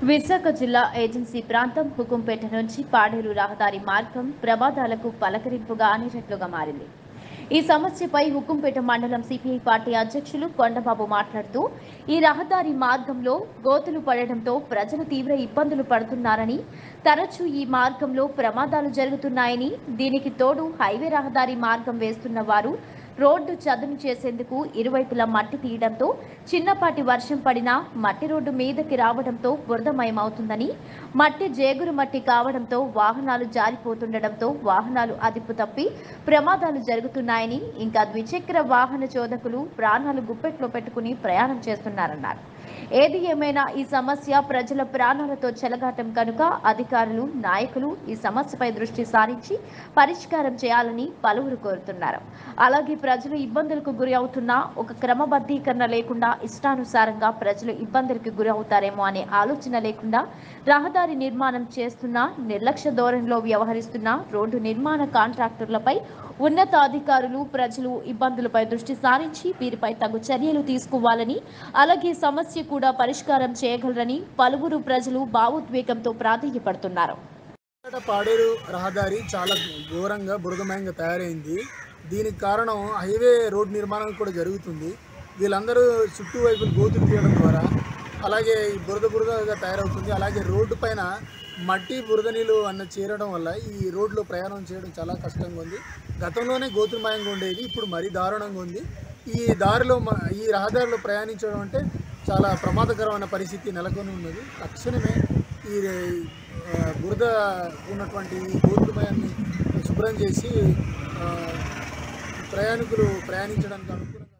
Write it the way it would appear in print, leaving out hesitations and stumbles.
విశాఖ జిల్లా ఏజెన్సీ ప్రాంతం హుకుంపేట నుంచి పాడేరు రహదారి మార్గం ప్రమాదాలకు పలకరింపుగా అనేటట్లుగా మారింది. ఈ సమస్యపై హుకుంపేట మండలం సిపిఐ పార్టీ అధ్యక్షులు కొండబాబు మాట్లాడుతూ, ఈ రహదారి మార్గంలో గోతులు పడడంతో ప్రజలు తీవ్ర ఇబ్బందులు పడుతున్నారని, తరచూ ఈ మార్గంలో ప్రమాదాలు జరుగుతున్నాయని, దీనికి తోడు హైవే రహదారి మార్గం వేస్తున్న వారు రోడ్డు చదును చేసేందుకు ఇరువైపులా మట్టి తీయడంతో చిన్నపాటి వర్షం పడినా మట్టి రోడ్డు మీదకి రావడంతో బురదమయమవుతుందని, మట్టి జేగురు మట్టి కావడంతో వాహనాలు జారిపోతుండటంతో వాహనాలు అదుపు తప్పి ప్రమాదాలు జరుగుతున్నాయని, ఇంకా ద్విచక్ర వాహన చోదకులు ప్రాణాలు గుప్పెట్లో పెట్టుకుని ప్రయాణం చేస్తున్నారన్నారు. ఏది ఏమైనా ఈ సమస్య ప్రజల ప్రాణాలతో చెలగాటం కనుక అధికారులు, నాయకులు ఈ సమస్యపై దృష్టి సారించి పరిష్కారం చేయాలని పలువురు కోరుతున్నారు. అలాగే ప్రజలు ఇబ్బందులకు గురి అవుతున్నా ఒక క్రమబద్ధీకరణ లేకుండా ఇష్టానుసారంగా ప్రజలు ఇబ్బందులకు గురి అవుతారేమో అనే ఆలోచన లేకుండా రహదారి నిర్మాణం చేస్తున్నా, నిర్లక్ష్య ధోరణిలో వ్యవహరిస్తున్న రోడ్డు నిర్మాణ కాంట్రాక్టర్లపై ఉన్నతాధికారులు ప్రజలు ఇబ్బందులపై దృష్టి సారించి వీరిపై తగు చర్యలు తీసుకోవాలని, అలాగే సమస్య కూడా పరిష్కారం చేయగలరని పలువురు ప్రజలు భావోద్వేగంతో ప్రాధేయపడుతున్నారు. పాడేరు రహదారి చాలా ఘోరంగా బురదమయంగా తయారైంది. దీనికి కారణం హైవే రోడ్ నిర్మాణం కూడా జరుగుతుంది. వీళ్ళందరూ చుట్టూ గోతులు తీయడం ద్వారా అలాగే బురదగా తయారవుతుంది. అలాగే రోడ్డు పైన మట్టి బురద నీళ్ళు చేరడం వల్ల ఈ రోడ్లో ప్రయాణం చేయడం చాలా కష్టంగా ఉంది. గతంలోనే గోతులమయంగా ఉండేది, ఇప్పుడు మరీ దారుణంగా ఉంది. ఈ రహదారిలో ప్రయాణించడం అంటే చాలా ప్రమాదకరమైన పరిస్థితి నెలకొని ఉన్నది. తక్షణమే ఈ బురద ఉన్నటువంటి గోతులమయాన్ని శుభ్రం చేసి ప్రయాణికులు ప్రయాణించడానికి అనుకూలంగా